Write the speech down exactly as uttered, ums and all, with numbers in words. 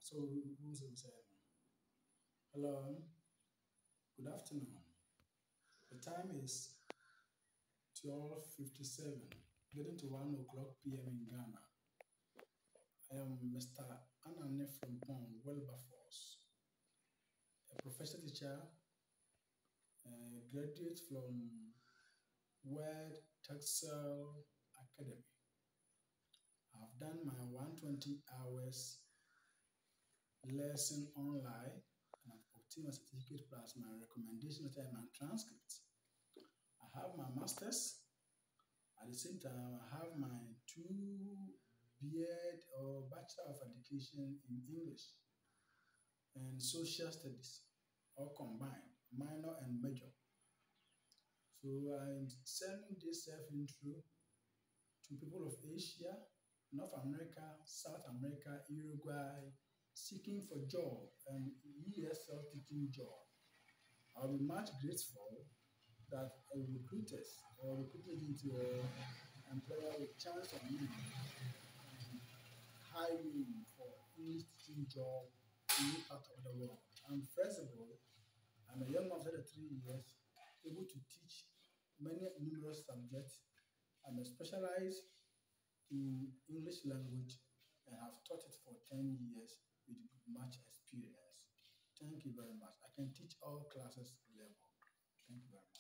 So who's who's saying? Hello, good afternoon. The time is twelve fifty-seven, getting to one o'clock p m in Ghana. I am Mister Anane from Pong, Wilberforce, a professor teacher, a graduate from Word Texel Academy. I've done my one hundred twenty hours lesson online and I've obtained a certificate plus my recommendation letter and my transcript. I have my master's. At the same time, I have my two B Ed or Bachelor of Education in English and Social Studies, all combined, minor and major. So I'm sending this self-intro to people of Asia, North America, South America, Uruguay, seeking for job and E S L teaching job. I'll be much grateful that a recruiters or recruitment into an employer will chance on me and hire me for English teaching job in any part of the world. I'm flexible. I'm a young man of thirty-three years, able to teach many numerous subjects. I'm a specialized in English language and have taught it for ten years with much experience. Thank you very much. I can teach all classes level. Thank you very much.